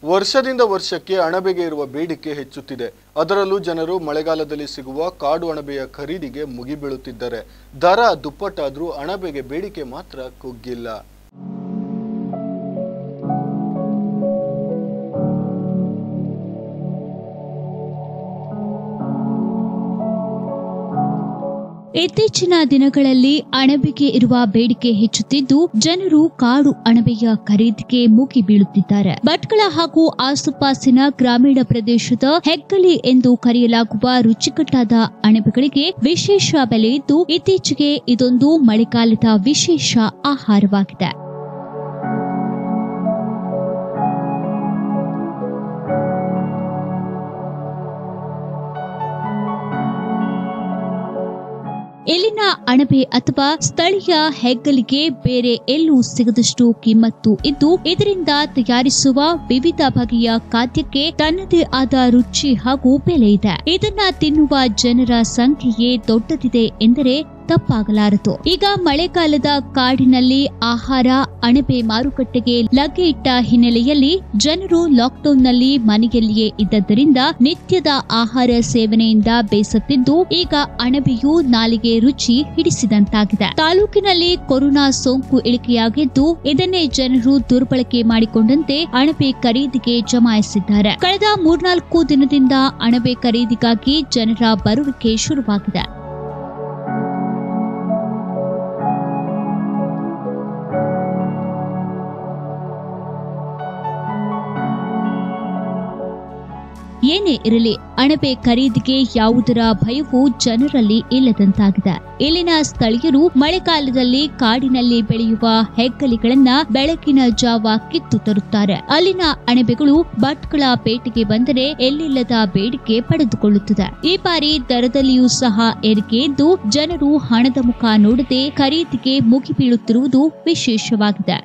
ವರ್ಷದಿಂದ ವರ್ಷಕ್ಕೆ ಅಣಬೆಗೆ ಇರುವ ಬೇಡಿಕೆ ಹೆಚ್ಚುತ್ತಿದೆ. ಅದರಲ್ಲೂ ಜನರು ಮಳೆಗಾಲದಲ್ಲಿ ಸಿಗುವ ಕಾಡು ಅಣಬೆಯ ಖರೀದಿಗೆ ಮುಗಿಬೀಳುತ್ತಿದ್ದಾರೆ. ದರ ದುಪ್ಪಟ್ಟಾದರೂ ಅಣಬೆಗೆ ಬೇಡಿಕೆ ಮಾತ್ರ ಕುಗ್ಗಿಲ್ಲ. ಇತ್ತೀಚಿನ ದಿನಗಳಲ್ಲಿ ಅಣಬೆಗೆ ಇರುವ ಬೇಡಿಕೆ ಹೆಚ್ಚುತ್ತಿದ್ದು ಜನರು ಕಾಡು ಅಣಬೆಯ ಖರೀದಿಗೆ ಮುಗಿ ಬೀಳುತ್ತಿದ್ದಾರೆ. ಭಟ್ಕಳ ಹಾಗೂ ಆಸುಪಾಸಿನ ಗ್ರಾಮೀಣ ಪ್ರದೇಶದ ಹೆಗ್ಗಲಿ ಎಂದು ಕರೆಯಲಾಗುವ ರುಚಿಕಟ್ಟಾದ ಅಣಬೆಗಳಿಗೆ ವಿಶೇಷ ಬೆಲೆ ಇದ್ದು ಇತ್ತೀಚೆಗೆ ಇದೊಂದು ಮಳೆಗಾಲದ ವಿಶೇಷ ಆಹಾರವಾಗಿದೆ. ಇಲ್ಲಿನ ಅಣಬೆ ಅಥವಾ ಸ್ಥಳೀಯ ಹೆಗ್ಗಲಿಗೆ ಬೇರೆ ಎಲ್ಲೂ ಸಿಗದಷ್ಟು ಕಿಮ್ಮತ್ತು ಇದ್ದು ಇದರಿಂದ ತಯಾರಿಸುವ ವಿವಿಧ ಬಗೆಯ ಖಾದ್ಯಕ್ಕೆ ತನ್ನದೇ ಆದ ರುಚಿ ಹಾಗೂ ಬೆಲೆ ಇದೆ. ಇದನ್ನ ತಿನ್ನುವ ಜನರ ಸಂಖ್ಯೆಯೇ ದೊಡ್ಡದಿದೆ ಎಂದರೆ ತಪ್ಪಾಗಲಾರದು. ಈಗ ಮಳೆಗಾಲದ ಕಾಡಿನಲ್ಲಿ ಆಹಾರ ಅಣಬೆ ಮಾರುಕಟ್ಟೆಗೆ ಲಗ್ಗೆ ಇಟ್ಟ ಹಿನ್ನೆಲೆಯಲ್ಲಿ ಜನರು ಲಾಕ್ಡೌನ್ನಲ್ಲಿ ಮನೆಯಲ್ಲಿಯೇ ಇದ್ದದ್ದರಿಂದ ನಿತ್ಯದ ಆಹಾರ ಸೇವನೆಯಿಂದ ಬೇಸತ್ತಿದ್ದು ಈಗ ಅಣಬೆಯು ನಾಲಿಗೆ ರುಚಿ ಹಿಡಿಸಿದಂತಾಗಿದೆ. ತಾಲೂಕಿನಲ್ಲಿ ಕೊರೋನಾ ಸೋಂಕು ಇಳಿಕೆಯಾಗಿದ್ದು ಇದನ್ನೇ ಜನರು ದುರ್ಬಳಕೆ ಮಾಡಿಕೊಂಡಂತೆ ಅಣಬೆ ಖರೀದಿಗೆ ಜಮಾಯಿಸಿದ್ದಾರೆ. ಕಳೆದ 3-4 ದಿನದಿಂದ ಅಣಬೆ ಖರೀದಿಗಾಗಿ ಜನರ ಬರುವಿಕೆ ಶುರುವಾಗಿದೆ. ಏನೇ ಇರಲಿ ಅಣಬೆ ಖರೀದಿಗೆ ಯಾವುದರ ಭಯವೂ ಜನರಲ್ಲಿ ಇಲ್ಲದಂತಾಗಿದೆ. ಇಲ್ಲಿನ ಸ್ಥಳೀಯರು ಮಳೆಗಾಲದಲ್ಲಿ ಕಾಡಿನಲ್ಲಿ ಬೆಳೆಯುವ ಹೆಗ್ಗಲಿಗಳನ್ನ ಬೆಳಗಿನ ಜಾವ ಕಿತ್ತು ತರುತ್ತಾರೆ. ಅಲ್ಲಿನ ಅಣಬೆಗಳು ಭಟ್ಕಳ ಪೇಟೆಗೆ ಬಂದರೆ ಎಲ್ಲಿಲ್ಲದ ಬೇಡಿಕೆ ಪಡೆದುಕೊಳ್ಳುತ್ತದೆ. ಈ ಬಾರಿ ದರದಲ್ಲಿಯೂ ಸಹ ಏರಿಕೆ ಇದ್ದು ಜನರು ಹಣದ ಮುಖ ನೋಡದೆ ಖರೀದಿಗೆ ಮುಗಿಬೀಳುತ್ತಿರುವುದು ವಿಶೇಷವಾಗಿದೆ.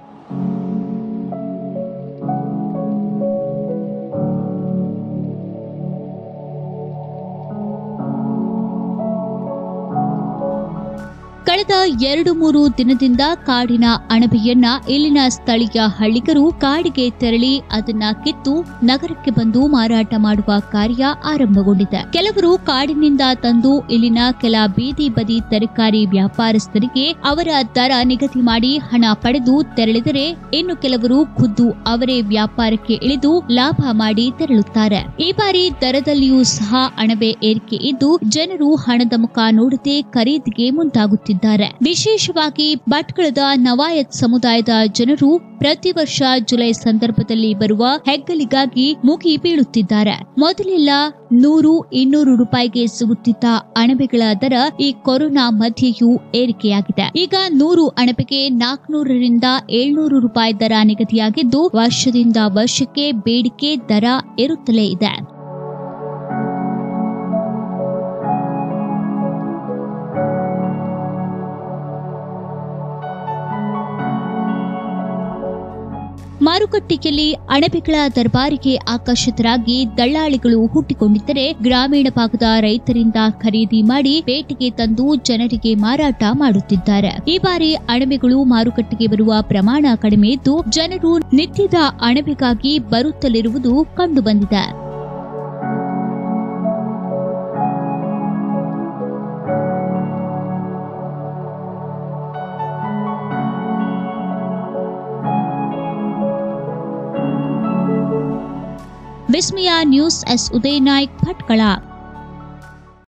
ಕಳೆದ 2-3 ದಿನದಿಂದ ಕಾಡಿನ ಅಣಬೆಯನ್ನ ಇಲ್ಲಿನ ಸ್ಥಳೀಯ ಹಳ್ಳಿಗರು ಕಾಡಿಗೆ ತೆರಳಿ ಅದನ್ನ ಕಿತ್ತು ನಗರಕ್ಕೆ ಬಂದು ಮಾರಾಟ ಮಾಡುವ ಕಾರ್ಯ ಆರಂಭಗೊಂಡಿದೆ. ಕೆಲವರು ಕಾಡಿನಿಂದ ತಂದು ಇಲ್ಲಿನ ಕೆಲ ಬೀದಿ ಬದಿ ತರಕಾರಿ ವ್ಯಾಪಾರಸ್ಥರಿಗೆ ಅವರ ದರ ನಿಗದಿ ಮಾಡಿ ಹಣ ಪಡೆದು ತೆರಳಿದರೆ ಇನ್ನು ಕೆಲವರು ಖುದ್ದು ಅವರೇ ವ್ಯಾಪಾರಕ್ಕೆ ಇಳಿದು ಲಾಭ ಮಾಡಿ ತೆರಳುತ್ತಾರೆ. ಈ ಬಾರಿ ದರದಲ್ಲಿಯೂ ಸಹ ಅಣಬೆ ಏರಿಕೆ ಇದ್ದು ಜನರು ಹಣದ ಮುಖ ನೋಡದೆ ಖರೀದಿಗೆ ಮುಂದಾಗುತ್ತಿದ್ದಾರೆ. ವಿಶೇಷವಾಗಿ ಭಟ್ಕಳದ ನವಾಯತ್ ಸಮುದಾಯದ ಜನರು ಪ್ರತಿ ವರ್ಷ ಜುಲೈ ಸಂದರ್ಭದಲ್ಲಿ ಬರುವ ಹೆಗ್ಗಲಿಗಾಗಿ ಮುಗಿ ಬೀಳುತ್ತಿದ್ದಾರೆ. ಮೊದಲೆಲ್ಲ 100-200 ರೂಪಾಯಿಗೆ ಸಿಗುತ್ತಿದ್ದ ಅಣಬೆಗಳ ದರ ಈ ಕೊರೋನಾ ಮಧ್ಯೆಯೂ ಏರಿಕೆಯಾಗಿದೆ. ಈಗ 100 ಅಣಬೆಗೆ 400-700 ರೂಪಾಯಿ ದರ ನಿಗದಿಯಾಗಿದ್ದು ವರ್ಷದಿಂದ ವರ್ಷಕ್ಕೆ ಬೇಡಿಕೆ ದರ ಏರುತ್ತಲೇ ಇದೆ. ಮಾರುಕಟ್ಟೆಯಲ್ಲಿ ಅಣಬೆಗಳ ದರ್ಬಾರಿಗೆ ಆಕರ್ಷಿತರಾಗಿ ದಳ್ಳಾಳಿಗಳು ಹುಟ್ಟಿಕೊಂಡಿದ್ದರೆ ಗ್ರಾಮೀಣ ಭಾಗದ ರೈತರಿಂದ ಖರೀದಿ ಮಾಡಿ ಪೇಟೆಗೆ ತಂದು ಜನರಿಗೆ ಮಾರಾಟ ಮಾಡುತ್ತಿದ್ದಾರೆ. ಈ ಬಾರಿ ಅಣಬೆಗಳು ಮಾರುಕಟ್ಟೆಗೆ ಬರುವ ಪ್ರಮಾಣ ಕಡಿಮೆ ಇದ್ದು ಜನರು ನಿತ್ಯದ ಅಣಬೆಗಾಗಿ ಬರುತ್ತಲಿರುವುದು ಕಂಡುಬಂದಿದೆ. Vismaya news S Uday Naik Bhatkal.